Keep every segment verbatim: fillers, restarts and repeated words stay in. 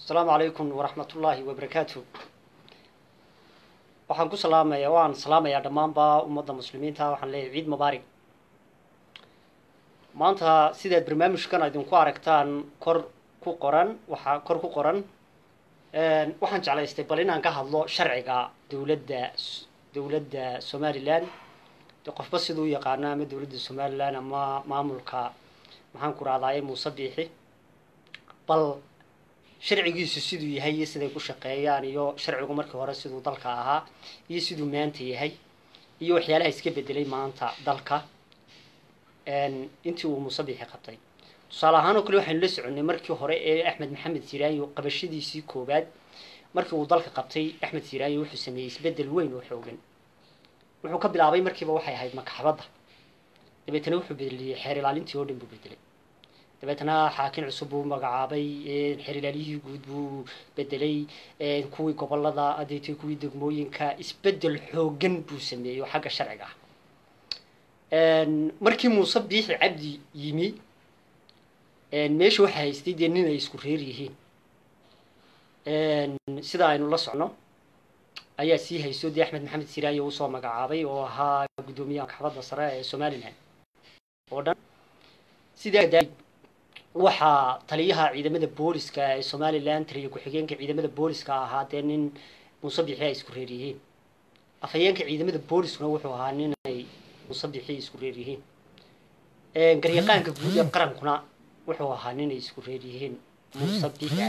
السلام عليكم ورحمة الله وبركاته. waxaan ku salaamayaa waan salaamayaa dhamaanba ummadda muslimiinta waxaan leeyahay ciid mubaarak. maanta sidaad barnaamijkan idinku aragtaan kor ku qoran waxa kor ku qoran een waxaan jeclaystay bal inaan ka hadlo sharciga dawladda dawladda Somaliland qofba sidoo yaqaan ama dawladda Somaliland ama maamulka maxaan ku raadayay Muuse Biixi bal sharcigiisu siduu yahay siday ku shaqeeyaan iyo sharcigu markii hore siduu dalka ahaa iyo siduu maanta yahay iyo waxyaalaha iska bedelay maanta dalka een intii uu Muuse Biixi qabtay tusaale ahaan oo kale waxaan la soconay markii hore ee Axmed Maxamed Siiraayo qabashadiisii koobaad markii uu dalka qabtay Axmed Siiraayo wuxuu sameeyay isbedel weyn oo xoogan wuxuu ka bilaabay markiiba waxay ahayd maxkamadda dabeetana wuxuu bedelay xeer ilaalintii oo dhan buu bedelay dabeetana xaakin cusub uu magacaabay xeer ilaaliyihii guud buu bedelay kuwii gobolada adeegtay kuwii degmooyinka isbedel xoogan buu sameeyay xagga sharciga een markii Muuse Biixi Cabdi yimi een meesha waxa haystay nin ay isku reer yihiin een sida aynu la socno ayaa si haysto Axmed Maxamed Siiraayo uu soo magacaabay oo ahaa gudoomiyaha maxkamadda sare ee Somaliland oo dhan sida waxa taliyaha ciidamada booliska ee Somaliland taliye ku xigeenka ciidamada booliska ahaa nin Muuse Biixi ay isku reer yihiin afayeenka ciidamada booliskuna wuxuu ahaa nin ay Muuse Biixi isku reer yihiin ee garyaqaanka guud ee qarankuna wuxuu ahaa nin ay isku reer yihiin Muuse Biixi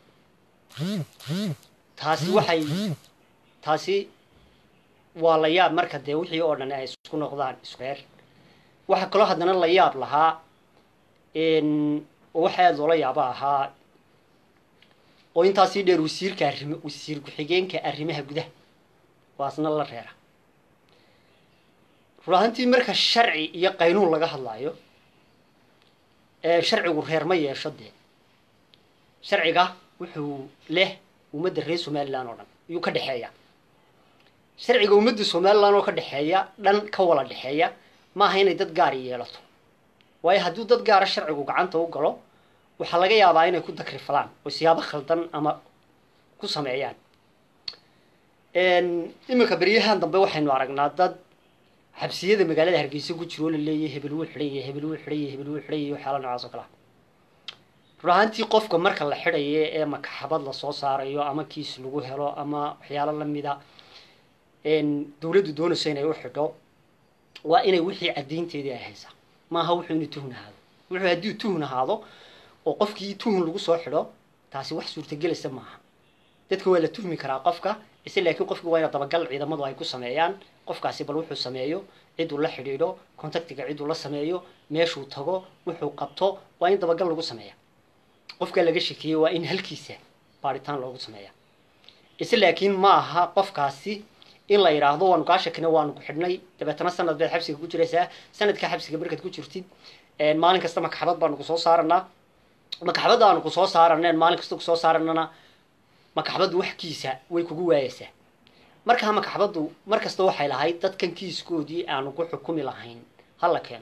taasi waxay taasi waa la yaab marka de wixii oo dhan ay isku noqdaan isku reer waxa kale hadana la yaab lahaa in waxa loo yaaba ahaa oo intaasi dheer wasiirka arrimaha wasiir ku xigeenka arrimaha gudaha waasna la reera ruuxantii marka sharci iyo qaynuun laga hadlayo ee sharcigu reer ma yeesho de sharciga wuxuu leh ummadda reer Somaliland oo dhan iyo ka dhaxeeya sharciga ummadda Somaliland oo ka dhaxeeya dhan ka wala dhaxeeya ma aha inay dad gaar yeelato way hadduu dad gaar ah sharcigu gacanta u galo waxa laga yaabaa inay ku dakri falaan oo siyaabo khaldan ama ku sameeyaan een imika bariyahan dambe waxaynu aragnaa dad xabsiyada magaalada Hargeysa ku jiro la leeyahay hebel wuu xidhay hebel wuu xidhay hebel wuu xidhay waxa la noocaas oo kale ruuxantii qofka marka la xidhayo ee maxkamad la soo saarayo ama kiis lagu helo ama waxyaalo la mida een dawladdu doonayso inay u xidho waa inay wixii cadeynteedii ay haysaa ma aha wuxuu inuu tuhnaado wuxuu hadii tuhnaado oo qofkii tuhun lagu soo xidho taasi wax suurtagelaysa ma aha dadka waa la tuhmi karaa qofka isla laakiin qofku waa inuu dabagal ciidamadu ay ku sameeyaan qofkaasi bal wuxuu sameeyo cid uu la xidhiidho contactiga cid uu la sameeyo meeshuu tago wuxuu qabto waa in dabagal lagu sameeyaa qofka laga shakiyo waa in halkiisa baaritaan loogu sameeyaa isla laakiin ma aha qofkaasi in la yiraahdo waan ka shakina waan ku xidhnay dabeetana sanad baad xabsiga ku jiraysaa sanadka xabsiga markaad ku jirtid een maalin kasta maxkamad baan ku soo saaranaa maxkamada aan ku soo saaranaa maalin kasta ku soo saaranana maxkamadu wax kiisa way kugu waayaysaa marka maxkamadu markasta waxay lahayd dadkan kiiskoodii aan ku xukumi lahayn hala keeno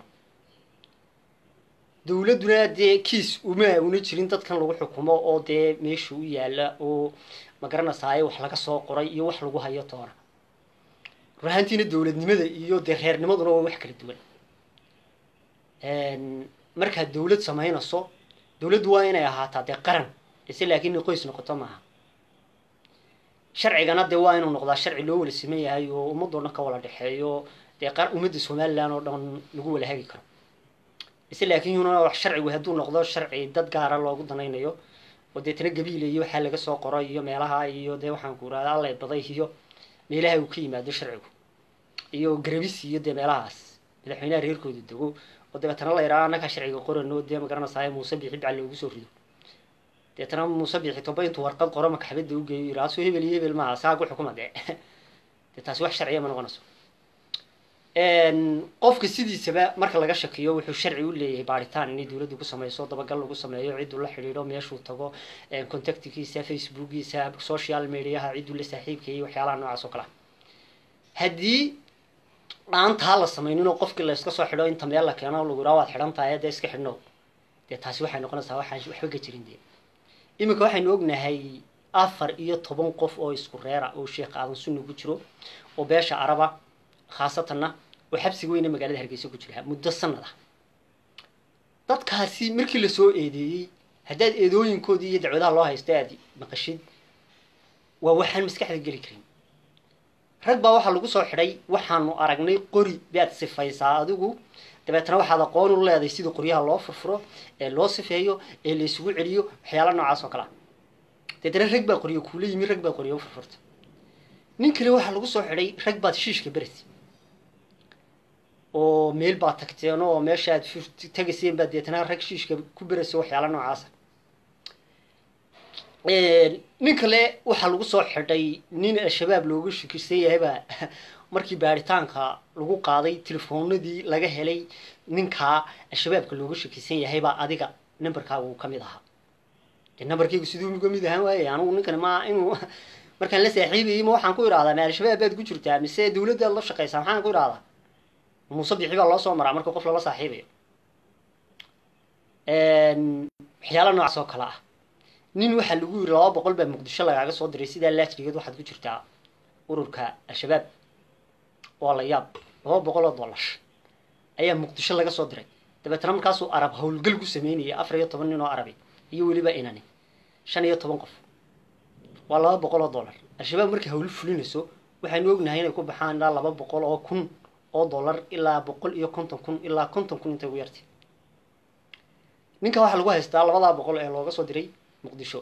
dawladuna de kiis uma una jirin dadkan lagu xukumo oo de meeshu u yaala oo ma garanaysaa wax laga soo qoray iyo wax lagu hayo toona ruuxantiina dawladnimada iyo reernimaduna waa wax kala duwan een marka dawlad sameynayso dawladdu waa inay ahaataa de qaran isla laakiin qoys noqoto maaha sharcigana de waa inuu noqdaa sharci loo wala sameeyahay oo ummadooda ka wala dhaxeeyo de qaar ummadda Somaliland oo dhan lagu wala hagi karo isla laakiin inuu wax sharcigu haduu noqdo sharci dad gaar ah loogu danaynayo oo de tana gabiile iyo waxa laga soo qoray iyo meelaha iyo de waxaan ku raadaa alla baday iyo meelaha uu ka yimaado sharcigu iyo garabis iyo de meelahaas madaxweynaha reerkooda dago oo dabeetana la yiraahdo anaka sharciga qorano de ma garanaysaa Muuse Biixi Cabdi loogu soo rido dabeetana Muuse Biixi toba intuu warqad qoro maxkamadda u geeyo raaso hebel hebel ma asaga ku xukumaday taas wax sharciye ma noqonayso een qofka sidiisaba marka laga shakiyo wuxuu sharci u leeyahay baaritaan in dawladdu ku sameyso dabagal lagu sameeyo cid uu la xiriiro meeshuu tago een contactkiisa facebookiisa social media cid uu la saaxiibkay waxyaalaha noocaas oo kale hadii aan taa la sameeyno qofka la iska soo xidho inta meel la keeno lagu raawaad xidhan tahay de iska xidhno de taasi waxay noqonaysaa waxaan waxba ka jirin de iminka waxaynu ognahay afar iyo toban qof oo isku reera oo sheekh aadan sunni ku jiro oo beesha araba khaasatanna oo xabsiga weyne magaalada hargeysa ku jira muddo sanada dadkaasi markii la soo eedeeyay haddaad eedooyinkoodii iyo dacwadaha loo haysta aad maqashid waa waxaan maskaxda geli karin rag baa waxaa lagu soo xidhay waxaanu aragnay qori baad sifaysaa adigu dabeetana waxaad aqoon u leedahay sida qoryaha loo furfuro ee loo sifeeyo ee la isugu celiyo waxyaalo noocaas oo kale dabeetana rag baa qoriyo kuula yimi rag baa qoriyo furfurta nin kale waxaa lagu soo xidhay rag baad shiishka beres oo meel baad tagteen oo meesha aad tagayseen baad dabeetana rag shiishka ku berayso waxyaalo noocaas nin kale waxaa lagu soo xidhay nin al-shabaab looga shakisan yahayba markii baaritaanka lagu qaaday telefoonadii laga helay ninkaa al-shabaabka looga shakisan yahaybaa adiga numberkaaga uu ka mid ahaa dee numberkaygu siduu uga mid ahaan waayay anigu ninkani ma inuu markaan la saaxiibayay ma waxaan ku idhahdaa ma al-shabaab baad ku jirtaa mise dawladdaad la shaqaysaa maxaan ku idhahdaa muuse bixi baa loo soo maraa marka qof lala saaxiibayo waxyaala noocaas oo kale ah nin waxaa lagu yiri laba boqol baa muqdisho lagaaga soo diray sidaa laajrigeed waxaad ku jirtaa ururka al-shabaab waa la yaab laba boqol oo dollar ayaa muqdisho laga soo diray dabeetana markaasuu arab howlgal ku sameynayay afar iyo toban nin oo arabi iyo weliba inani shan iyo toban qof waa laba boqol oo dollar al-shabaab markay hawl fulinayso waxaynu ognahay inay ku baxaan ilaa laba boqol oo kun oo dollar ilaa boqol iyo konton kun ilaa konton kun intay ugu yartay ninka waxaa lagu haystaa labadaa boqol ee looga soo diray muqdisho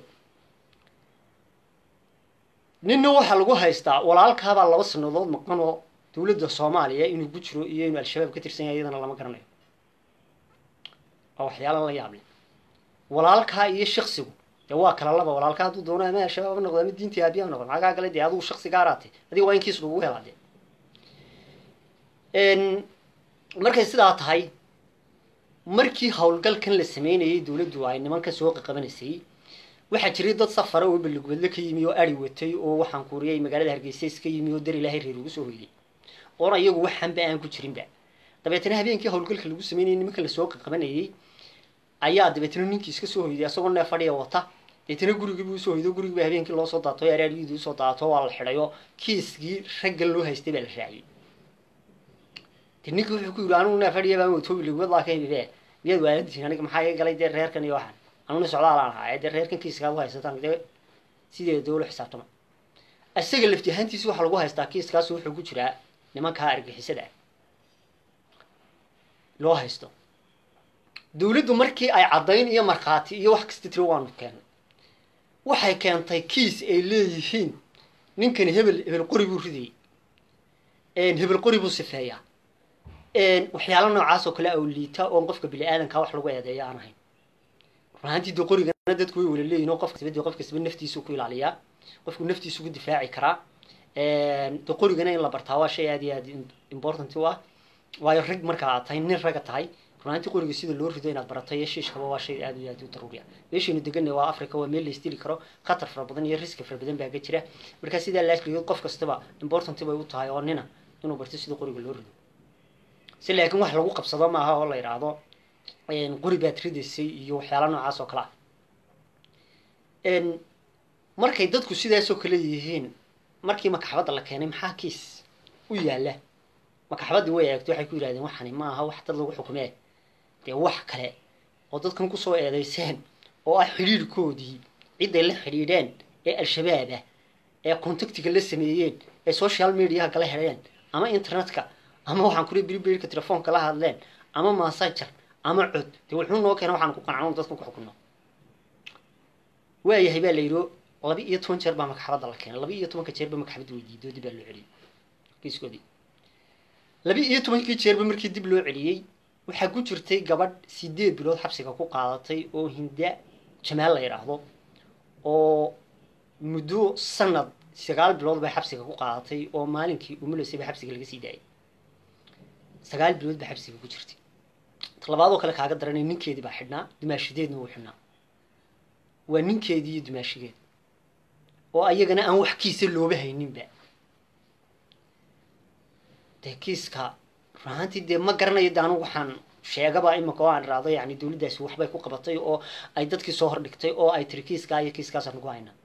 ninna waxaa lagu haystaa walaalkaabaa laba sanadood maqan oo dawladda soomaaliya inuu ku jiro iyo inuu al-shabaab ka tirsan yahay iyadana lama garanayo waa waxyaala la yaab leh walaalkaa iyo shaksigu dee waa kala laba walaalkaa hadduu doono ama al-shabaab ha noqdo ama diintii aabiya ha noqdo maxaa kaa gale dee adigu shaksi gaaraate adiga waa in kiis lagugu helaa dee markay sidaa tahay markii howlgalkan la sameynayay dawladdu ay nimanka soo qaqabanaysay waxaa jiray dad safara oo balligubadle ka yimi oo ari watay oo waxaan kuuriyay magaalada hargeysa iska yimi oo dar ilaahay reer ugu soo hoyday oona iyagu waxanba aan ku jirinba dabeetana habeenkii howlgalka lagu sameynayay nimanka la soo qaqabanayay ayaa dabeetana ninkii iska soo hoyday asagoo neef fadhiya wata dabeetana gurigii buu soo hoyday gurigii baa habeenkii loo soo daato araariyadu soo daato waa la xidhayo kiiskii raggan loo haystay baa la raaciyay ninkii wuxuu ku yiri anigu neef fadhiya baan wato balligubad laa ka hibee miyaad waaladishin aniga maxaa iga galay dee reerkan iyo waxaan anuna socdaal aan ahaa dee reerkan kiiska aad u haysataan dee sidee dawlo xisaabtama isaga lafti ahaantiisa waxaa lagu haystaa kiiskaas wuxuu ku jiraa nimankaa argixisada loo haysto dawladdu markii ay caddayn iyo markhaati iyo wax kasta tiro waanu keenay waxay keentay kiis ay leeyihiin ninkani hebel hebel qori buu ridayay hebel qori buu sifeeyaa waxyaalo noocaas oo kale oo liita oo qofka bini aadanka wax lagu eedeeyo aan ahayn runtii dad qorigana dadku way wala leeyihiin qofka sababta qofka sabab naftiisu ku ilaaliya qofku naftiisu ku difaaci kara ee dad qorigana in la bartaa waa shay aad iyo aad important u ah waayo rag marka aad tahay nin raga tahay runtii qoriga sida loo rido inaad barato iyo shiishkaba waa shay aad iyo aad u daruuri ah meeshaynu deganay waa Afrika waa meel la istiri karo khatar fara badan iyo risk fara badan baa ka jira marka sida la isliyo qof kastaba important bay u tahay oo nina inuu barto sida qoriga loo rido si laakiin wax lagu qabsado ma aha oo la yiraahdo een qori baad ridaysay iyo waxyaalo noocaas oo kala een markay dadku sidaas oo kale yihiin markii makaxbada la keenay maxaa kiis u yaala makaxbada way eegto waxay ku yiraahdeen waxani ma aha wax dad lagu xukumay dee wax kale oo dadkan ku soo eedeyseen oo ah xiriirkoodii cid ay la xiriireen ee al-shabaab ee contactiga la sameeyeen ee social media kala xireen ama internetka ama waxaan ku ribiirka telefoonka la hadleen ama messenger ama cod dee wuxuu noo keenay waxaan ku qanacno dadku ku xukumo waayahay baa la yiro laba iyo toban jeer baa makaxbada la keenay laba iyo toban ka jeer baa makaxbada weydiido dib loo celiyay kiiskoodii laba iyo toban ka jeer baa markii dib loo celiyay waxa ku jirtay gabadh sideed bilood xabsiga ku qaadatay oo Hinda Jamaal la yiraahdo oo muddo sanad sagaal bilood bay xabsiga ku qaadatay oo maalinkii umuleysay bay xabsiga laga sii daayay sagaal bilood bay xabsiga ku jirtay talabaad oo kale kaaga daranay ninkeedii baa xidhnaa dimaashideedna wuu xidhnaa waa ninkeedii iyo dimaashigeed oo ayagana aan wax kiisa looba hayninba dee kiiska runtii dee ma garanayo daan waxaan sheegaba imika oo aan raado yani dawladdaasi waxbay ku qabatay oo ay dadkii soo hordhigtay oo ay tiri kiiskaa iyo kiiskaas aan ugu haynaa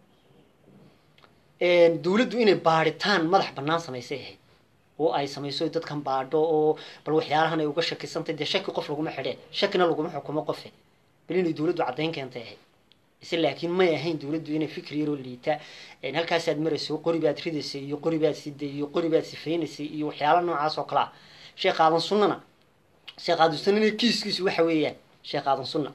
dawladdu inay baaritaan madax bannaan samaysay ahayd oo ay samayso dadkan baadho oo bal waxyaalahan ay uga shakisantay dee shaki qof laguma xidheen shakina laguma xukumo qofe bal inay dawladdu caddayn keentay ahayd ise laakiin may ahayn dawladdu inay fikri yaroo liita halkaasaad marayso qori baad ridaysay iyo qori baad siday iyo qori baad sifaynaysay iyo waxyaala noocaas oo kale ah sheekh aadan sunnana sheekh aadan sunnana kiiskiisu waxa weeyaan sheekh aadan sunna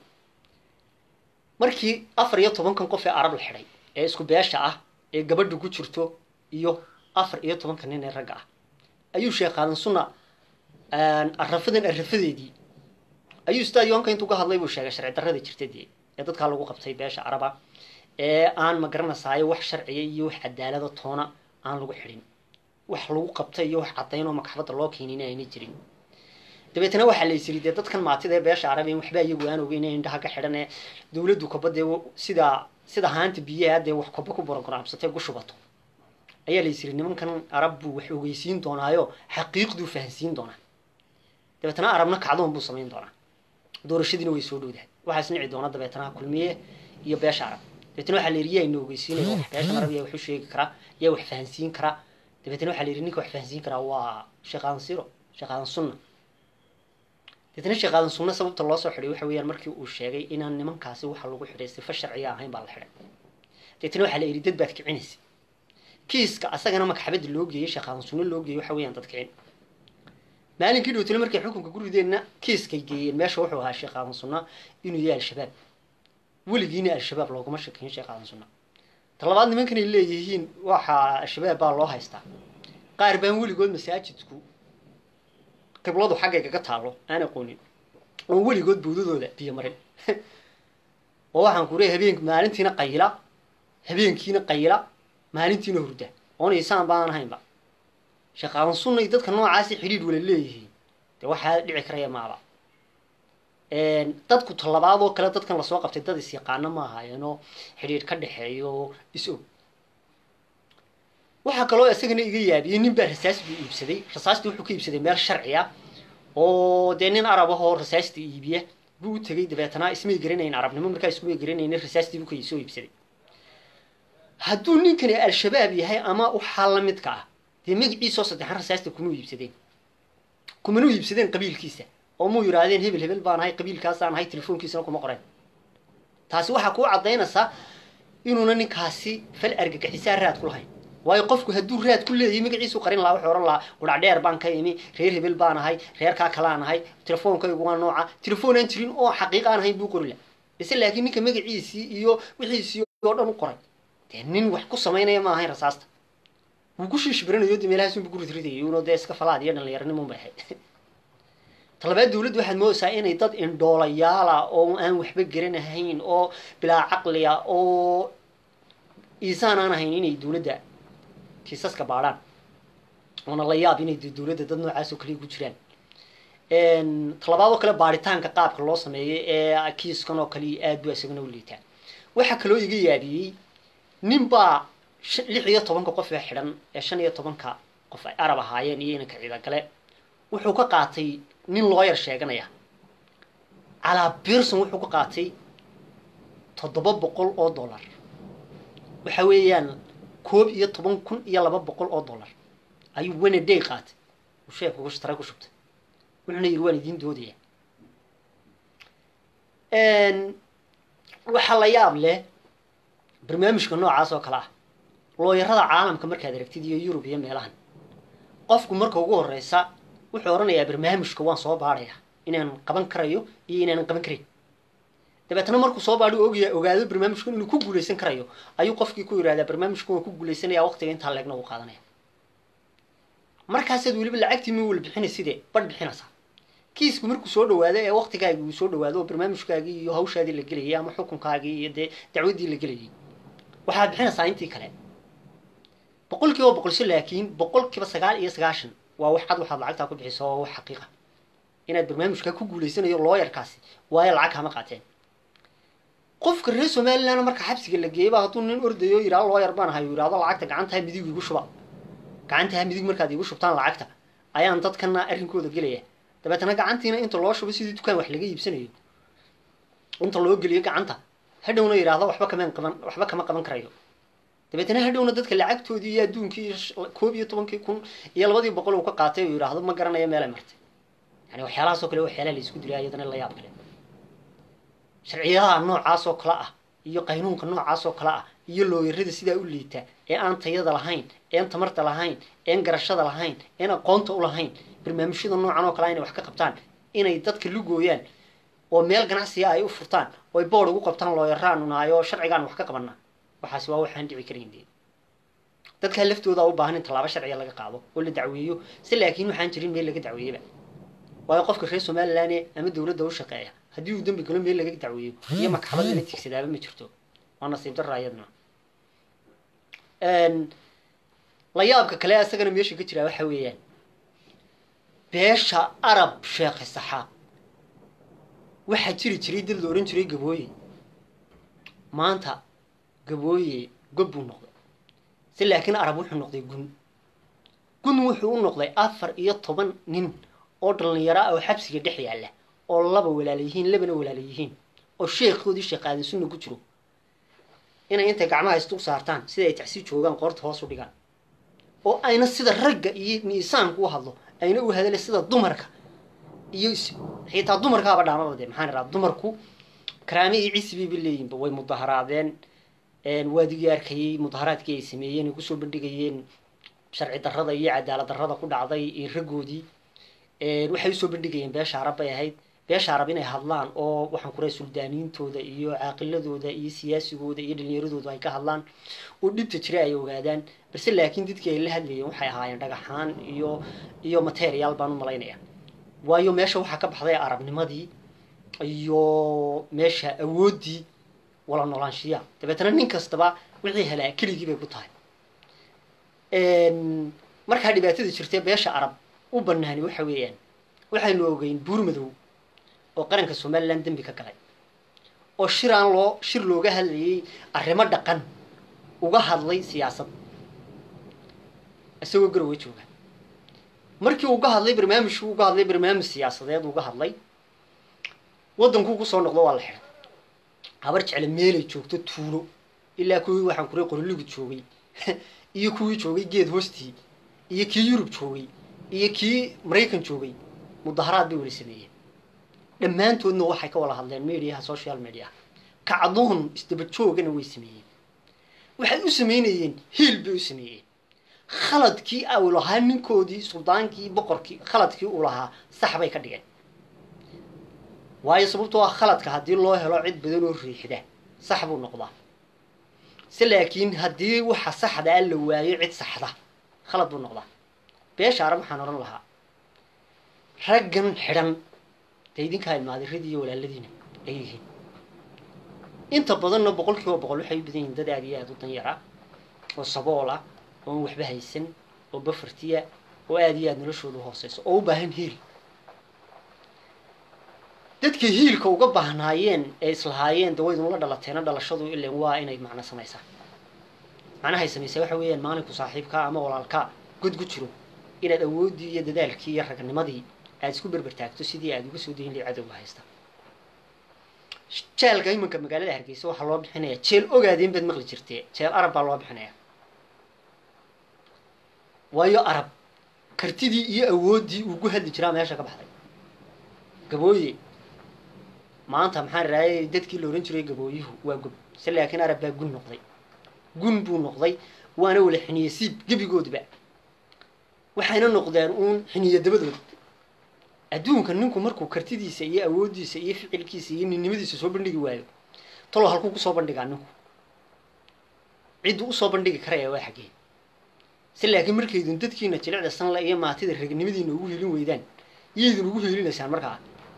markii afar iyo tobankan qof ee arab la xidhay ee isku beesha ah ee gabadhu ku jirto iyo afar iyo tobankan nin ee ragga ah ayuu sheekh aadan sunna arrafadan arrafadeedii ayuu stadionka intuu ka hadlay buu sheegay sharci darrada jirtadii ee dadkaa lagu qabtay beesha araba ee aan ma garanaysayo wax sharciya iyo wax cadaalada toona aan lagu xidhin wax lagu qabtay iyo wax caddayn oo maxkamadda loo keenin ayna jirin dabeetana waxaa la yisiri dee dadkan maatida ee beesha araba in waxba iyagu aan ogeyn ee indhaha ka xidhan ee dawladdu kabadee sida sida haanta biyaha dee wax koba ku borogaraamsatay ku shubato ayaa la yisiri nimankan arab buu wax ogeysiin doonaayo xaqiiqduu fahansiin doonaa dabeetana arabna kacdoon buu samayn doonaa doorashadiina way soo dhowdahay waxaas nici doona dabeetana kulmiye iyo beesha arab dabeetana waxaa la yidhi yaa inoo ogeysiinayo wax beeshan arab yaa wax u sheegi karaa yaa wax fahansiin karaa dabeetana waxaa la yidhi ninka wax fahansiin karaa waa sheekh aadan siro sheekh aadan sunna dabeetana sheekh aadan sunna sababta loo soo xidhay waxa weeyaan markii uu sheegay inaan nimankaasi waxa lagu xidhay sifa sharciya ahayn baa la xidhay dabeetana waxaa la yidhi dad baad kicinaysay kiiska asagana magxabadda loo geeyey sheekh aadan sunna loo geeyey waxa weeyaan dad kicin maalinkii dhowtana markay xukunka gurideedna kiiskay geeyeen meesha wuxuu ahaa sheekh aadan sunna inuu yahay al-shabaab weligiina al-shabaab looguma shakiyin sheekh aadan sunna talabaad nimankan ay leeyihiin waxa al-shabaab baa loo haystaa qaar baan weligood masaajidku qibladu xaggayga ka taalo aan aqoonin oo weligood buudadooda biyo marin oo waxaan ku leeyahay habeenkii maalintiina qayla habeenkiina qayla maalintiina hurda oon isaan baan ahaynba sheekh aadan sunna iyo dadka noocaasi xidhiidh wala leeyihiin dee waxaa dhici karaya maaba dadku talabaad oo kale dadkan lasoo qabtay dad is yaqaano ma ahaayeenoo xidhiidh ka dhexeeyo is og waxaa kaloo isagana iga yaabiyey nin baa rasaas buu iibsaday rasaastii wuxuu ka iibsaday meel sharci ah oo dee nin arab ah oo rasaasta iibiya buu u tegey dabeetana ismay garanayn arabnimo markaa ismay garanaynin rasaastii buu ka soo iibsaday hadduu ninkani al-shabaab yahay ama waxaa la midka ah dee magaciisoo saddexan rasaasta kuma iibsadeen kumanu iibsadeen qabiilkiisa oo muu yidhaahdeen hebel hebel baan ahay qabiilkaasaan ahay telefoonkiisana kuma qoreen taasi waxaa kuu caddaynaysaa inuuna ninkaasi fal argagixisaa raad ku lahayn waayo qofku hadduu raad ku leeyahay magaciisu qarin lahaa wuxuu oran lahaa wadhac dheer baan ka imi reer hebel baan ahay reerkaa kalaan ahay telefoonkaygu waa nooca telefoon aan jirin oo xaqiiq aan ahayn buu qori laha ise laakiin ninka magaciisii iyo wixiisii oo dhan u qoray dee nin wax ku samaynaya ma ahayn rasaasta wuu ku shiishbaranayo dee meelahaasunbu ku ridridayay uno dee iska falaad iyo dhallinyaranimun bay ahayd talabaad dawladdu waxaad moodaysaa inay dad indhoolayaala oo aan waxba garanahayn oo bilaa caqliya oo iisaan aan ahayn inay dawladda kiisaska baadhaan oona la yaab inay dawladda dad noocaas oo kaliya ku jiraan talabaad oo kale baaritaanka qaabka loo sameeyey ee kiiskan oo kaliya aad buu isagana u liitaa waxaa kaloo iga yaabiyey nin baa lix iyo tobanka qof ee xidhan ee shan iyo tobanka qof ay arab ahaayeen iyo inanka ciidagale wuxuu ka qaatay nin looyar sheeganaya calaa birson wuxuu ka qaatay toddoba boqol oo dollar waxa weeyaan koob iyo toban kun iyo laba boqol oo dollar ayuu wenaday qaatay uu sheekhu washtara ku shubtay wuxuuna yidhi waan idiin doodaya waxaa la yaab leh barnaamijka noocaas oo kale ah looyarada caalamka markaad aragtid iyo yurub iyo meelahan qofku marka ugu horeysa wuxuu oranayaa barnaamijka waan soo baadhaya inaan qaban karayo iyo inaanan qaban karin dabeetana markuu soo baadho ogya ogaado barnaamijkan inuu ku guulaysan karayo ayuu qofkii ku yidhahdaa barnaamijkan waan ku guulaysanaya waqtiga intaa leegna uu qaadanaya markaasaad weliba lacagtii mi wala bixinay sidee badh bixinaysaa kiisku markuu soo dhawaado ee waqtigaagii uu soo dhawaado oo barnaamijkaagii iyo hawshaadii la gelayay ama xukunkaagii iyo dee dacwaddii la gelayay waxaad bixinaysaa intii kale boqol kiiba boqolso laakiin boqol kiiba sagaal iyo sagaashan waa wax cad waxaad lacagtaa ku bixiso oo wax xaqiiqa inaad barnaamijkaa ku guulaysanayo looyarkaasi waayo lacag kama qaateen qofka reer somaliland marka xabsiga la geeyay baa hadduu nin ordayo yidhaahdo looyar baan ahay uu yidhaahdo lacagta gacantaha midig igu shuba gacantaha midig markaad igu shubtaan lacagta ayaan dadkana arrinkooda gelaya dabeetana gacantiina inta loo shubo sidii dukaan wax laga iibsanayo inta loo geliyo gacanta hadhowna yiraahdo waxba kama qaban waxba kama qaban karayo dabeetana hadhowna dadka lacagtoodii iyo adduunkii koob iyo toban kun iyo labadii boqol uu ka qaatay uu yiraahdo ma garanayo meel ay martay yani waxyaalahaas oo kale waxyaalaha la isku dilay ayadana la yaab kale sharciyada noocaas oo kala ah iyo qaynuunka noocaas oo kala ah iyo looyarada sidaa u liita ee aan tayada lahayn ee aan tamarta lahayn ee aan garashada lahayn ee aan aqoonta u lahayn barnaamijyada noocan oo kale inay wax ka qabtaan inay dadka lugooyaan oo meel ganacsiga ay u furtaan oo ay board ugu qabtaan looyaraan unaayo sharcigan wax ka qabanaa waxaas waa waxaan dhici karin dadka laftooda u baahan in talaabo sharciga laga qaado oo la dacweeyo si laakiin waxaan jirin meel laga dacweeyaba waayo qofka reer Soomaaliland ama dawladda u shaqeeya haddii uu dambi galo meel laga dacweeyo iyo maxkamadda la tigsadaaba ma jirto waa nasiib darro ayadna een la yaabka kale asagana meesha ka jira waxa weeyaan beesha arab sheekh saxa waxa jiri jiray dad looran jiray gabooye maanta gabooye gob uu noqday si laakiin arab wuxuu noqday gun gun wuxuu u noqday afar iyo toban nin oo dhalinyaro ah oo xabsiga dhex yaala oo laba walaalihiin labana walaalihiin oo sheekhoodii shaqaadin sunna ku jiro inay inta gacmaha istu saartaan sida ay tacsi joogan qoorta hoos u dhigaan oo ayna sida ragga iyo miisaanku u hadlo ayna u hadalay sida dumarka iyo xitaa dumarka aba dhaamada maxaan raad dumarku karaami iyo ciisbi bileeyeen way mudaharaadeen een waadiga arkay mudaharaadkii ay sameeyeen ugu soo bandhigayeen sharci darrada iyo cadaalad darrada ku dhacday ee ragoodii ee waxay soo bandhigayeen beesha arab ay ahayd beesha arab inay hadlaan oo waxaan ku raay suldaaniintooda iyo caaqiladooda iyo siyaasigooda iyo dhalinyaradooda ay ka hadlaan oo dhibta jira ay ogaadaan balse laakiin dadkii ay la hadlayeen waxay ahaayeen dhagaxaan iyo iyo material baan u malaynayaa waayo meesha waxa ka baxday arabnimadii iyo meesha awoodii wala noolaanshiya dabeetana nin kastaba wixii helaa keligii bay ku tahay een marka dhibaatada jirtay beesha arab u banaani waxa weeyaan waxaynu ogeyn buurmadow oo qaranka Soomaaliland dambi ka galay oo shiraan loo shir looga hadlayay arrimo dhaqan uga hadlay siyaasad asagoo garoway jooga markii uu uga hadlay barnaamijku uga hadlay barnaamij siyaasadeed uga hadlay wadanku ku soo noqdo waa la xiray habar jecel meel ay joogto tuulo ilaa kuwii waxaan ku qoriligu joogay iyo kuwii joogay geed hoostii iyo kii Yurub joogay iyo kii Mareykan joogay mudaharaad bay wali sameeyeen dhammaantoodna waxay ka wada hadleen media social media kacdoon isdaba joogana way sameeyeen waxay u sameeyeen hiil bay u sameeyeen khaladkii aw lahaa ninkoodii suldaankii boqorkii khaladkii uu lahaa sax bay ka dhigeen waayo sababtoo ah khaladka haddii loo helo cid badan oo riixda sax buu noqdaa si laakiin haddii waxa saxda ah la waayo cid saxda khalad buu noqdaa beesha arab waxaan oran lahaa raggan xiran taydinka ilmaadiridii walaaladiina ay yihiin inta badanna boqolkiiba boqol waxay u badan yihiin dad aad iyo aad u danyara oo sabool ah oo waxba haysan oo bafartiya oo aad iyo aad noloshooda hooseyso oo u baahan hiil dadka hiilka uga baahnaayeen ee islahaayeen dawaydun la dhalateena dhalashadu ilaa waa inay macna sameeyaan macnaha sameeyay waxa weeyaan maalinku saaxiibka ama walaalka gud ku jiro inaad awoodii iyo dadaalkii iyo ragnimadii aad isku berber taagto sidii aad uga soo deyn leeyahay cadowga haysta jeelka imanka magaalada Hargeysa waxa loo bixinayaa jeel ogaadeen bad maqli jirtay jeel arab baa loo bixinayaa waayo arab kartidii iyo awoodii ugu hadli jiraa meesha ka baxday gabooye maanta maxaan raayay dadkii la oran jiray gabooyuhu waa gub si laakiin arab baa gun noqday gun buu noqday waana wala xiniyeesiib gabigoodba waxayna noqdeen uun xiniye dabadood adduunka ninku markuu kartidiisa iyo awoodiisa iyo ficilkiisa iyo ninimadiisa soo bandhigi waayo tolo halku ku soo bandhigaa ninku cid uu soo bandhigi karaya waa xagee si laakiin markaydun dadkiina jilicda san la iyo maatida ragnimadiina ugu helin weydaan iyaduna ugu helinaysaan markaa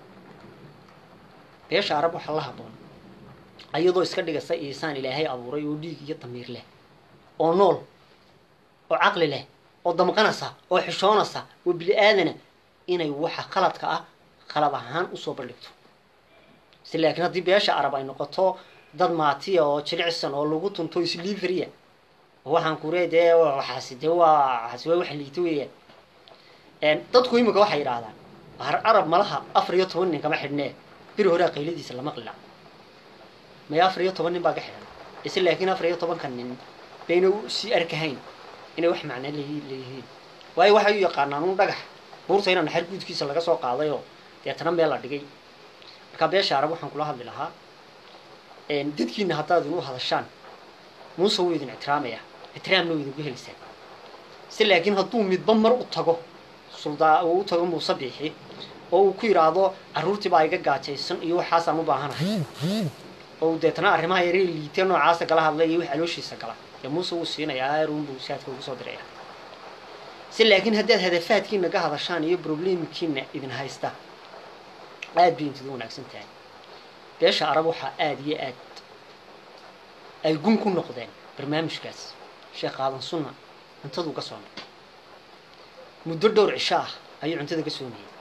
beesha arab waxa la haboon ayadoo iska dhigaysa insaan ilaahay abuuray oo dhiig iyo damiir leh oo nool oo aqli leh oo damqanaysa oo xishoonaysa oo bil aadana inay waxa qaladka ah qalad ahaan u soo bandhigto si laakiin hadii beesha arab ay noqoto dad maatiya oo jilicsan oo lagu tunto isliifriya waxaan ku reeday waxa sidee waa xasway wax liito weeyaan een dadku imika waxay yiraahdaan har arab malaha afar iyo toban nin kama xidhnee bir hore qayladiisa lama qila ma afar iyo toban nin baa ka xidhan isla laakiin afar iyo toban kan nin bayna si arkahayn inay wax macna leeyihiin way waxa uu yaqaanaan uu dhagax buurta inaan xar guudkiisa laga soo qaadayo deetana meel la dhigay marka beesha arab waxaan kula hadli lahaa een dadkiina hadaad inuu hadashaan muuse uu idin ixtiraamaya ixtiraamna uu idin helisay si laakiin hadduu midba mar u tago suldaa uu tago muuse bixi oo uu ku yiraahdo caruurtii baa iga gaajaysan iyo waxaas aan u baahanahay oo deetana arrimaha yar ee liiteen noocaas kala hadlay iyo wax alooshiisa kala ya muuse uu siinayaa ruun buu saadka ugu soo diray si laakiin haddaad hadafaadkiina ka hadashaan iyo problemkiina idin haysta aad bay intuu wanaagsan tahay beesha arab waxa aad iyo aad ay gun ku noqdeen barnaamijkaas sheekh aadan sunna intadu ka soo noqday muddo dhowr cisho ah ayuu cuntada ka soo meeyay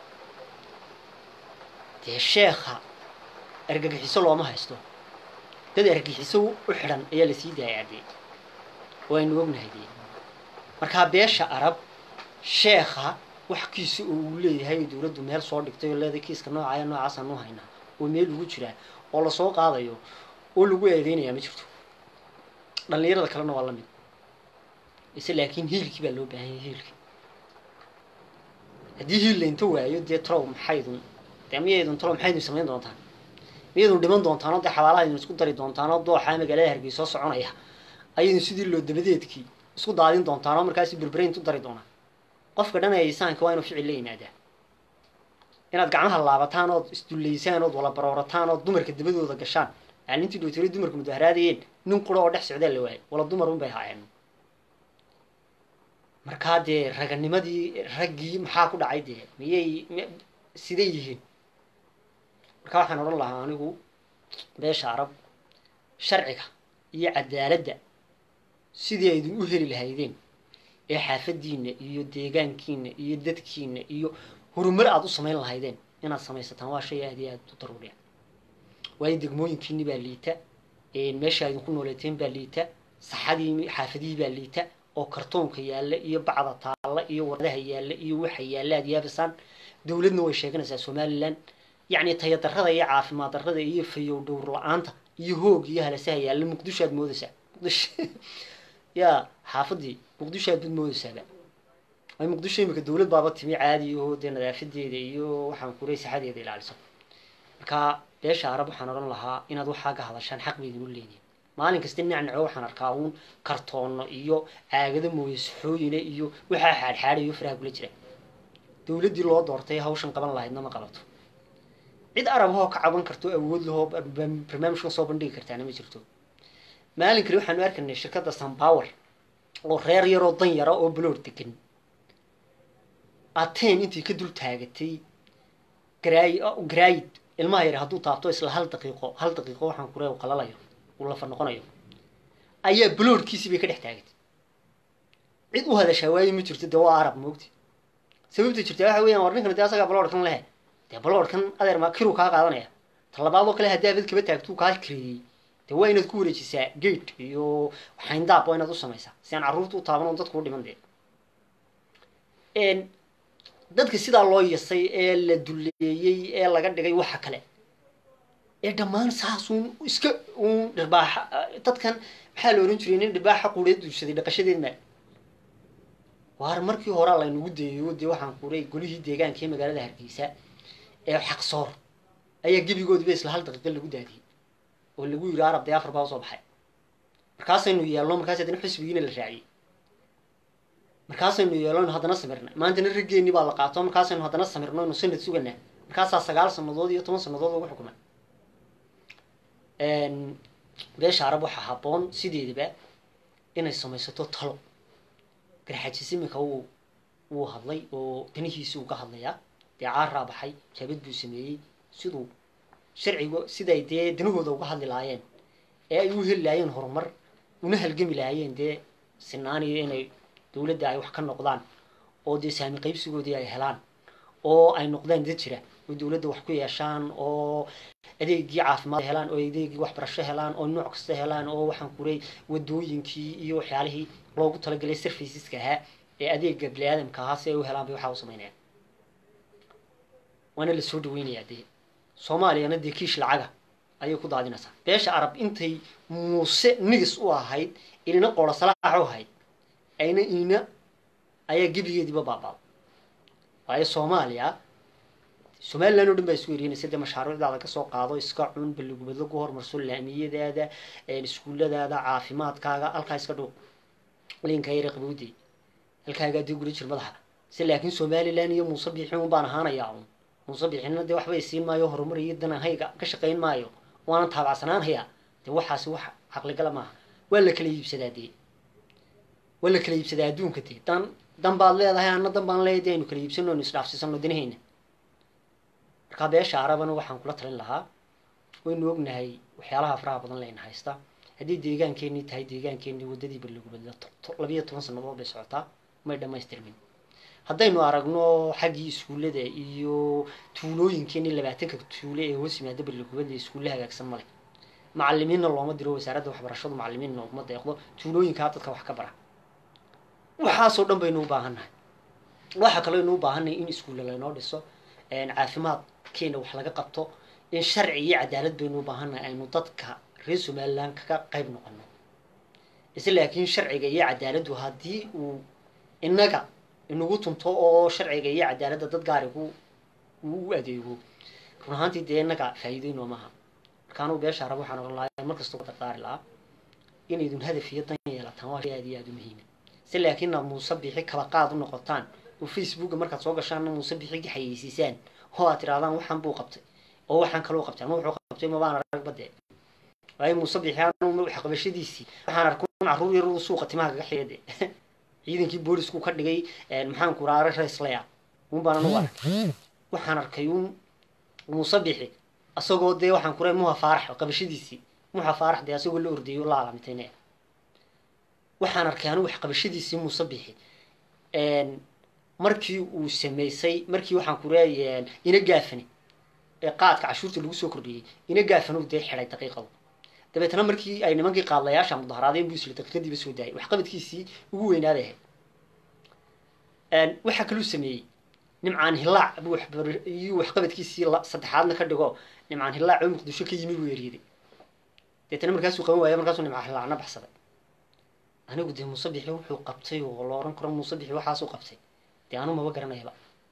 dee sheekha argagixiso looma haysto dad argagixiso u xidhan ayaa la sii daayay waynu ognahay marka beesha arab sheekha wax kiisa uu leeyahay dawladdu meel soo dhigtay oo leedahay kiiska noocaaya noocaas aan u haynaa oo meel ugu jira oo la soo qaadayo oo lagu eedeynaya ma jirto dhalinyarada kalena waa la mid isla laakiin hiilkii baa loo baahan yahay hiilkii haddii hiil la inta waayo dee trow maxaydun dee miyaydun trow maxaydun samayn doontaan miyaydun dhiman doontaan oo dee xabaalaha idin isku dari doontaan oo dooxa magaalada Hargeysa soo soconaya ayadun sidii loo dabadeedkii isku daadin doontaan oo markaas berbereyn tu dari doonaan qofka dhan ay isaanka waa inuu ficil leeyahay inaad gacmaha laabataan oo isduleysaan oo wala baroorataan oo dumarka dabadooda gashaan aanintii dhootiray dumarka mudaharaadeen nin qura oo dhex socda la waayay wala dumar un bay haayeen marka dee raganimadii raggii maxaa ku dhacay dee miyay sidee yihiin marka waxaan oran lahaa anigu beesha arab sharciga iyo cadaaladda sidii ay u heli lahaydeen ee xaafadiina iyo deegaankiina iyo dadkiina iyo horumar aad u sameyn lahaydeen inaad samaysataan waa shay aad iyo aad u daruuri ah way degmooyinkiina baa liita ee meesha ay ku nooleeteen baa liita saxadii xaafadii baa liita oo kartoonka yaala iyo bacda taala iyo waradaha yaala iyo waxa yaala aad yaabisan dawladna way sheeganaysaa Soomaaliland يعني تيادرada iyo caafimaad darrada iyo fayow dhowr la'aanta iyo hoog iyo halasaha yaala muqdisho aad moodaysaa muqdisho ya xaafadii muqdisho aad moodaysaa ay muqdisho imika dawlad baaba timi caadi oo de nadaafadeeda iyo waxaan ku leeyahay saxadeeda ilaaliso marka beesha arab waxaan oran lahaa inaad waxa ka hadashaan xaq weyn u leeyahay maalin kasta nacnac waxaan arkaa uun kartoono iyo caagada mooyisxooyina iyo waxa xaadxaadayo faraha kula jira dawladii loo doortay hawshan qaban lahaydna ma qabato cid arab oo ka caban karto awood loo barnaamijka soo bandhigi kartaana ma jirto maalin kale waxaan arkaynay shirkadda Sunpower oo reer yar oo dan yar oo blood degan ateen intii ka dul taagatay garaay garaayid ilmaha yar hadduu taabto isla hal daqiiqo hal daqiiqo waxaan ku reeyo qalalayo uu la fanoqonayo ayaa bloodkiisii bay ka dhex taagatay cid u hadashaa waayay ma jirto dawaa arab moogti sababta jirta waxa weeyaan warninkan dee asaga blood kan leh dee blood kan adeer ma kiru ka qaadanaya talabaad oo kale haddii aad kaba taagto ka kiriyay dee waa inaad ku wareejisaa gate iyo waxaan daab waa inaad u samaysaa si aan caruurtu u taaban oo dadku u dhiman dee een dadka sida loo yasay ee la duleeyay ee laga dhigay waxa kale ee dhamaan saasuun iska uu dharbaaxa dadkan waxa la oran jiray in dharbaaxa quureed dulshaday dhaqashadeedna waar markii hore la inagu deeyo dee waxaan ku leeyahay gulihii deegaanka ee magaalada Hargeysa ee xaq soor ayaa gibigoodii isla hal daqiiqo lagu daadiyay oo lagu yiri arab day afar baa soo baxay markaas aynu yeelno markaas hadana xisbigiina la raaciyay markaas aynu yeelno hadana samirna maantana rigeeni baa la qaato markaas aynu hadana samirno inuu sanad sugana markaas sagaal sanadood iyo toban sanadood ugu xukumay een beesha arab waxa haboon sideedaba inay samaysato talo garxajisimka uu uu hadlay oo danihiisa uu ka hadlaya deecaar raabaxay jabad buu sameeyay sidoo sharcigu siday dee danahooda uga hadli laayeen ee ay u helayeen horumar una halgami laayeen dee sinaaniyo inay dawladda ay wax ka noqdaan oo dee saami qaybsigoodii ay helaan oo ay noqdaan dad jira oo dawladda wax ku yeeshaan oo adeegii caafimaad helaan oo adeegii waxbarasho helaan oo nooc kasta helaan oo waxaan ku leeyahay wadooyinkii iyo waxyaalihii loogu talagalay serviceska ah ee adeegga bini'aadamka ah si ay u helaan bay waxa u sameeyaan waana la soo dhaweynayaa dee soomaaliyana dee kiish lacaga ayay ku daadinaysaa beesha arab intay muuse nigis u ahayd inina qoora salaax u ahayd ayna inina ayaa gebigeediiba baabaa waayo soomaaliya somaliland oo dhan baa isku yeriinaysa dee mashaariicdaada ka soo qaado iska cun balugubadlo ku horumarso laamiyadaada iskuulladaada caafimaadkaaga halkaa iska dhuuq linka yare qabowdey halkaaga dii guri jir madaxa si laakiin somaliland iyo muuse biixin un baan ahaanayaa un muuse biixinna dee waxba isiin maayo horumar iyo danahayga ka shaqayn maayo waanan taabacsanaan dee waxaasi wax caqligala maaha waa la kala iibsadaa dee waa la kala iibsadaa adduunka dee dan dan baad leedahay anna dan baan leeyahay dee aynu kala iibsano aynu isdhaafsiisano danahayna markaa beesha arabana waxaan kula talin lahaa waynu ognahay waxyaalaha faraha badan layna haysta haddii deegaankeenii tahay deegaankeenii waddadii balugubadla labiyo toban sannadood bay socotaa may dhammaystirmin haddaynu aragno xaggii iskuullada iyo tuulooyinkeenii labaatanka tuule ee hoos yimaada balugubadla iskuulle hagaagsan male macallimiinna looma diro wasaaradda waxbarashadu macallimiin nooguma deeqdo tuulooyinkaa dadka wax ka bara waxaasoo dhan baynu u baahannahay waxaa kaloo aynu u baahannahay in iskuulle laynoo dhiso caafimaadkeena wax laga qabto in sharci iyo cadaalad baynu u baahannahay aynu dadka reer somaliland kaga qayb noqono isla laakiin sharciga iyo cadaaladdu haddii uu innaga inagu tunto oo sharciga iyo cadaaladda dad gaarigu uu u adeego run ahaantii dee innaga faa'iideyno maaha markaanuu beesha arab waxaan oran lahaa markastoo ka dardaari lahaa inaydun hadaf iyo dan yeelataan waa shay aad iyo aada u muhiima si laakiin aad muuse biixi kala qaad u noqotaan oo facebooka markaad soo gashaanna muuse biixigi xayeysiisaan oo aad tirahdaan waxaan buu qabtay oo waxaan kaloo qabtay ama wuxuu qabtay mabaan arag badee waayo muuse biixi anu wax qabashadiisii waxaan arkay un carruur yar uu suuqa timaha kaga xiyade ciidankii boolisku ka dhigay maxaan ku raara raislaya un baan anu arkay waxaan arkay un muuse biixi asagoo dee waxaan kuray muha faarax qabashadiisii muha faarax dee asagoo la ordayo la alamitayne waxaan arkay anu wax qabashadiisii muuse biixi markii uu samaysay markii waxaan ku reeyay ina gaafani ee qaadka cashuurta lagu soo kordhiyay ina gaafan uu dee xiray daqiiqado dabeetana markii ay nimankii qaadlayaasha mudaharaadeen buu isla daqiiqadiiba soo daayay wax qabadkiisii ugu weynaaday ahayd waxaa kaluu sameeyey nimcaan hilaac buu waxbar iyo wax qabadkiisii saddexaadna ka dhigo nimcaan hilaac oo muqdisho ka yimi buu yeeriday dabeetana markaasuu qaban waaya markaasuu nimcaan hilaacna baxsaday anigu dee muuse biixi wuxuu qabtay oo la oran karo muuse biixi waxaasuu qabtay dee anu maba garanayaba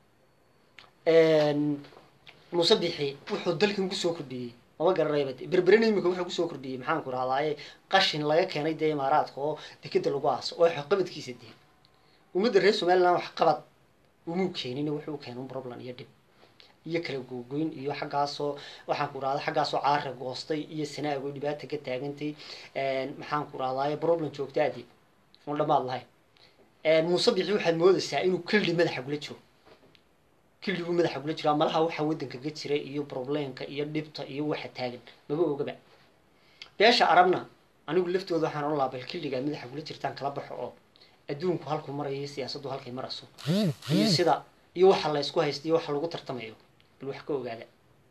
muuse biixi wuxuu dalkan kusoo kordhiyey maba garanayaba de berberena imika wuxuu kusoo kordhiyey maxaan ku rahdaaye qashin laga keenay dee imaaraadka oo dekeda lagu aaso oo waxqabadkiisa dee ummadda reer somaliland wax qabad umuu keenin wuxuu keenay problem iyo dhib iyo kala googoyn iyo xaggaasoo waxaan ku rahdaa xaggaasoo caara goostay iyo sanaago dhibaata ka taagantay maxaan ku rahdaaye problem joogtaadii oon dhammaad lahayn muuse biixi waxaad moodaysaa inuu kildhi madaxa kula jiro kildhi buu madaxa kula jiraa malaha waxa waddanka ka jira iyo problemka iyo dhibta iyo waxa taagan maba ogaba beesha arabna anigu laftooda waxaan oran lahaa bal kildhigaa madaxa kula jirtaan kala baxo oo adduunku halkuu marayo siyaasaddu halkay marayso iyo sida iyo waxa la isku haysta iyo waxa lagu tartamayo bal wax ka ogaada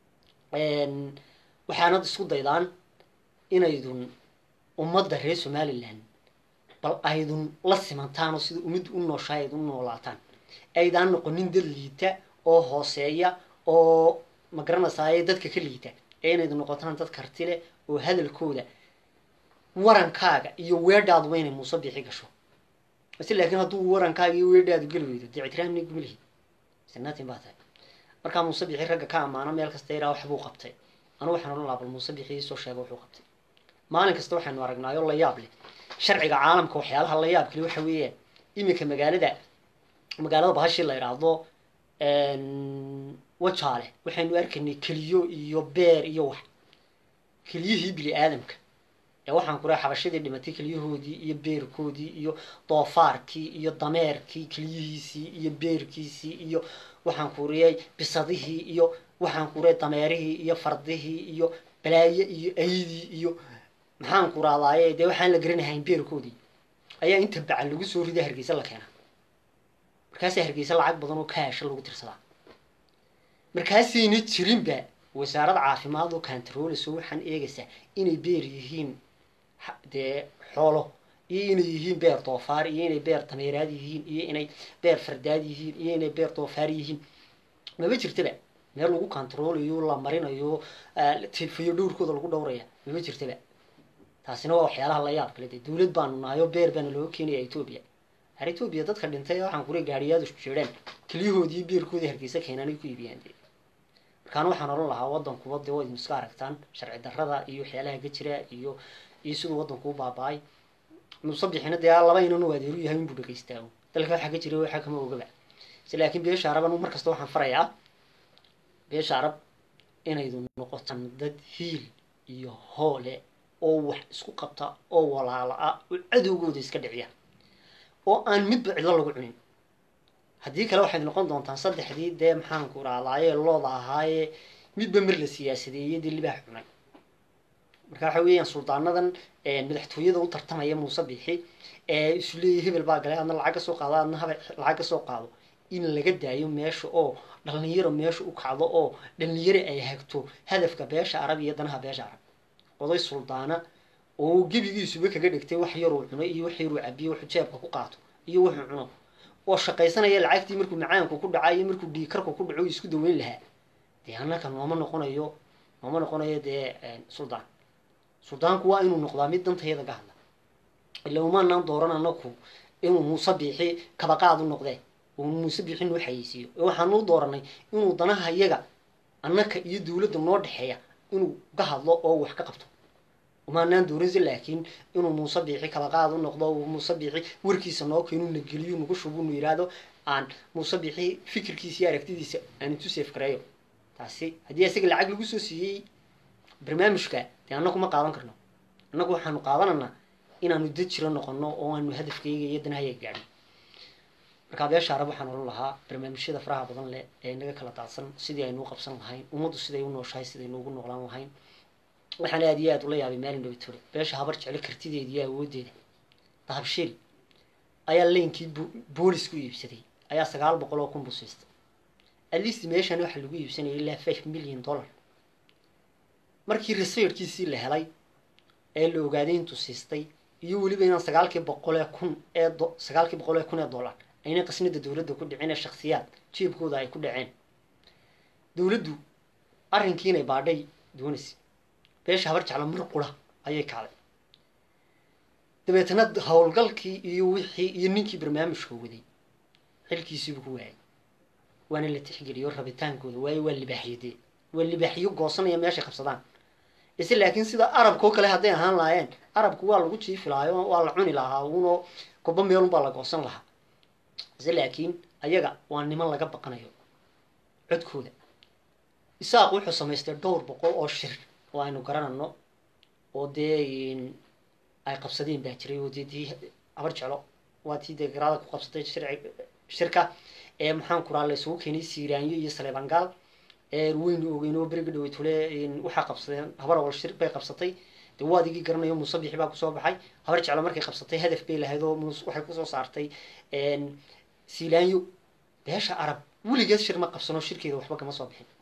waxaanad isku daydaan inaydun ummadda reer somaliland bal aydun la simantaan oo sida umid u nooshahay ayd u noolaataan aydaan noqonin dad liita oo hooseeya oo ma garanaysaay dadka ka liita ee inayd noqotaan dad karti leh oo hadalkooda warankaaga iyo weedhaadu waa inay muuse biixi gasho base laakiin hadduu warankaaga iyo weedhaadu geli weydo dee ictiraamni gumalihi sanaatin baa tahay markaa muuse biixi ragga ka ammaano meel kasta yaraa waxbuu qabtay anu waxaan odhan lahaa bal muuse biixi soo sheega wuxuu qabtay maalin kasta waxaynu aragnaayo la yaab leh sharciga caalamka waxyaalaha la yaab kale waxa weeyaan iminka magaalada magaalada bahashii la yidhaahdo wajaale waxaynu arkaynay keliyo iyo beer iyo wax keliyihii bini aadamka ee waxaan ku rahay xabashadii dhimatay keliyahoodii iyo beerkoodii iyo doofaarkii iyo dameerkii keliyihiisii iyo beerkiisii iyo waxaan ku riyay bisadihii iyo waxaan ku riyay dameerihii iyo fardihii iyo balaaye iyo aydii iyo maxaan ku raadaaye dee waxaan la garanahayn beerkoodii ayaa inta bacan lagu soo riday hargeysa la keenaa markaasaa hargeysa lacag badan oo kaasha lagu tirsadaa markaasayna jirinba wasaarad caafimaad oo kantarooleyso waxaan eegaysaa inay beer yihiin dee xoolo iyo inay yihiin beer doofaar iyo inay beer dameeraad yihiin iyo inay beer fardaad yihiin iyo inay beer doofaar yihiin maba jirtaba meel lagu controlayo la marinayo tilfiyo dhowrkooda lagu dhowraya ma jirtaba taasina waa waxyaalaha la yaab kale dawlad baanu nahayo beer baana loo keenaya Ethiopia har Ethiopia dadka dhintay waxaan ku gaariyaad isku jireen kaliyahoodii beerkoodii hargeysa keenanay ku iibiyaan markaan waxaan oran lahaa wadanku wada way iska aragtaan sharci darrada iyo waxyaalaha ka jira iyo iyo sidoo wadanku u baabay musabixina de laba inuu wadeeru yahay in buu dhageystaa dalka waxa ka jira waxa kama ogaba laakiin beesha araban markasta waxaan farayaa beesha arab inay noqotaan dad hiil iyo hoole oo wax isku qabta oo walaala ah oo cadowgooda iska dhiciya oo aan midba cid lagu cunin haddii kale waxay noqon doontaan saddexdii dee maxaan ku raadaaye looda ahaaye midba mar la siyaasadeeyay dil libaax cunay marka waxa weeyaan suldaanadan ee madaxtooyada u tartamaya Muuse Bixi ee isu leeyahay hebel baa galay adna lacag soo qaado adna lacag soo qaado in laga daayo meesha oo dhalinyaro meesha u kacdo oo dhalinyaro ay hagto hadafka beesha arab iyo danaha beesha arab oday suldaana oo gibigiisuba kaga dhigtay wax yar oo cuno iyo wax yar oo cabiyo wax jeebka ku qaato iyo wax cuno oo shaqaysanaya lacagtii markuu macaanku ku dhacay markuu dhiikarku ku dhaco isku daweyn lahaa de annaka nooma noqonayo nooma noqonayo de suldaan suldaanku waa inuu noqdaa mid dantayada ka hadla ilaa uma naan dooran anaku inuu Muuse Bixi kaba qaad u noqday oo Muuse Bixi noo xayisiyo waxaan u dooranay inuu danaha iyaga annaka iyo dawladda noo dhaxeeya inuu ka hadlo oo wax ka qabto uma naan dooran laakiin inuu Muuse Bixi kaba qaad u noqdo oo Muuse Bixi warkiisa noo keeno na geliyo nagu shubu nu yiraahdo aan Muuse Bixi fikirkiisa aragtidiisa aan intu safe gareeyo taasi hadii asiga lacag lagu soo siiyay barnaamijka de annagu ma qaadan karno annagu waxaanu qaadananaa inaanu dad jiro noqono oo aanu hadafkayga iyo danaha gaadhin marka beesha arab waxaan oran lahaa barnaamijyada faraha badan leh ee naga kala daadsan sidii aynu qabsan lahayn umadu siday u nooshahay siday noogu noolaan lahayn waxaan aad iyo aad u la yaabay maalin dhawtore beesha habar jecel kartideedii iyo awoodeeda dahabshil ayaa leenkii boolisku iibsaday ayaa sagaal boqol oo kun busiista at least meeshan waxa lagu iibsanayay ilaa five million dollar markii researchkiisii la helay ee la ogaaday intuu siistay iyo waliba inaan sagaalkii boqol ee kun ee sagaalkii boqol ee kun ee dollar ayna qasnida dawladda ku dhicin shakhsiyaad jeebkooda ay ku dhaceen dawladdu arrinkiina baadhay doonaysi beesha habar jecel mar qura ayay kaalay dabeetana hawlgalkii iyo wixii iyo ninkii barnaamijka waday xilkiisii ku waayay waana la tixgeliyo rabitaankooda waay waa libaaxiyade waa libaaxiyo goosanaya meesha qabsadaan isla laakiin sida arabka oo kale haday ahaan laayeen arabku waa lagu jiifilaayo waa la cuni lahaa uuna koba meel baa la goosan lahaa isla laakiin ayaga waa niman laga baqanayo codkooda isaaq wuxuu sameystay dhowr boqol oo shir oo aynu garanano oo dee ay qabsadeen baa jiray oo dee habar jeclo waa tii deegaarada ku qabsatay sharci shirka ee maxaan ku raallay soo keenay Siiraanyo iyo Saleebangaal ee weyn ogeynoo bariga dhaweyd tole waxa qabsadeen habar wal shir bay qabsatay de waadigii garanayo Muuse Bixi baa ku soo baxay habar jeclo markay qabsatay hadaf bay lahayd oo waxay ku soo saartay een Siiraanyo beesha arab weligeed shir ma qabsano shirkeeda waxba kama soo bixin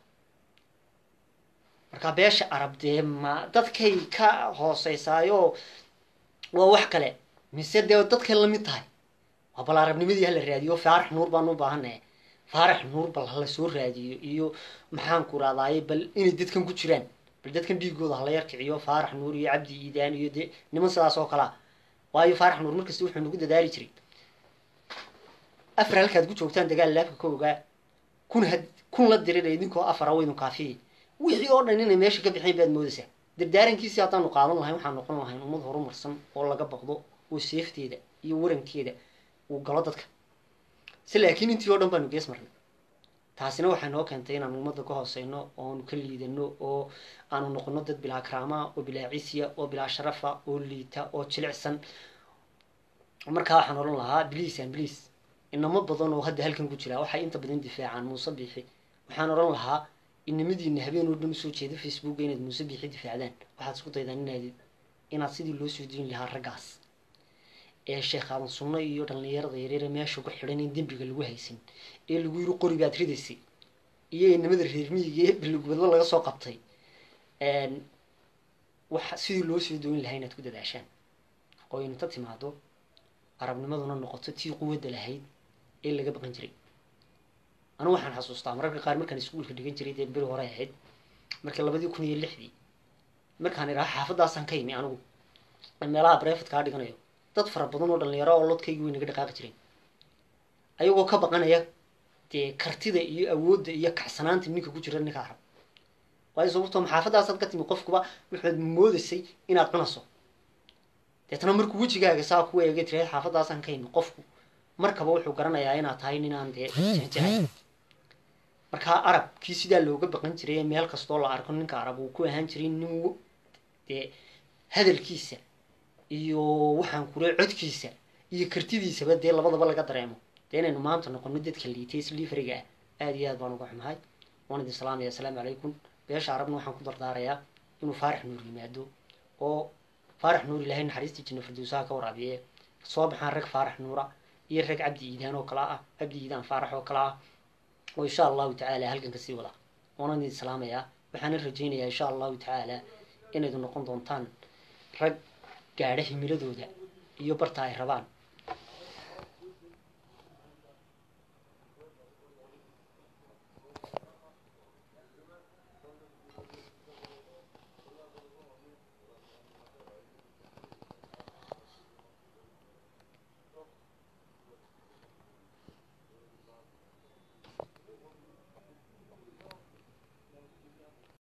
marka beesha arab de ma dadkay ka hooseysaayo waa wax kale mise de dadka la mid tahay abal arabnimadii hal raadiyo faarax nuur baan u baahanay faarax nuur bal la soo raadiyo iyo maxaan ku raadaayay bal inay dadkan ku jiraan bal dadkan dhiigooda la yarkiciyo faarax nuur iyo cabdi iidaan iyo de niman sidaas oo kala waayo faarax nuur markasta wuxuu nagu dadaali jiray afar halkaad ku joogtaan dagaal laafka kooga kun had kun la diray idinkoo afar weyn kaafi wixii oo dhan inay meesha ka bixin baad moodaysaa dardaarankiisa haddaan u qaadan lahayn waxaan noqon lahayn ummad horumarsan oo laga baqdo oo seefteeda iyo warankeeda uu galo dadka si laakiin intii oo dhan baanu gees marnay taasina waxay noo keentay inaan ummadda ka hooseyno oo aanu ka liidano oo aanu noqono dad bilaa karaama oo bilaa ciisiya oo bilaa sharafa oo liita oo jilicsan markaa waxaan oran lahaa biliis aan biliis inama badan oo hadda halkan ku jira waxay inta badan difaacaan Muuse Bixi waxaan oran lahaa inamadiina habeen oo dhan soo jeeda Facebook inaad Muuse Bixi difaacdaan waxaad isku daydaan inaad inaad sidii loo soo diin lahaa ragaas ee sheekhadan sunno iyo dhalinyarada yaryar meesha ku xidhan in dambiga lagu haysan ee lagu yiri qori baad ridaysi iyo inamada reer miyiga ee bilugbadla laga soo qabtay een waxa sidii loo soo doon lahayn inaad ku dadaashaan oo inta timaado arabnimaduna noqoto tii quwada lahayd ee laga baqan jiray anigu waxaan xasuustaa mararka qaar markaan iskuulka dhigan jiray dee beri hore ahayd markii labadii kun iyo lixdii markaan idhaha xaafadaasaan ka imi anigu meelaha breefadkaa dhiganayo dad fara badan oo dhalinyaro oo lodkaygi way naga dhaqaaqi jireen ayagoo ka baqanaya dee kartida iyo awoodda iyo kacsanaanta ninka ku jira ninka arab waayo sababtoo maxaafadaasaad ka timi qofkuba waxaad moodaysay inaad cunayso deetana markuu wejigaaga saa ku eegay tiraad xaafadaasaan ka imi qofku markaba wuxuu garanayaa inaad tahay ninaan dee jehjahay markaa arab kii sidaa looga baqan jiray meel kastoo la arko ninka arab uu ku ahaan jiray nin dee hadalkiisa iyo waxaan kule codkiisa iyo kartidiisaba dee labadaba laga dareemo dee inaynu maanta noqono dadka liitay sliveriga ah aada iyo aad baan uga xumahay waan idin salaamaya assalaamu calaykum beesha arabna waxaan ku dardaarayaa inuu faarax nuur yimaado oo faarax nuur ilaahay naxariistii janno firdowsaha ka waraabiye soo baxaan rag faarax nuura iyo rag cabdi iidaan oo kala ah cabdi iidaan faarax oo kala ah oo insha allahu tacaala halkan kasii wada waanan idin salaamayaa waxaana rajaynayaa insha allahu tacaala inaydu noqon doontaan rag gaadha himiladooda iyo barta ay rabaan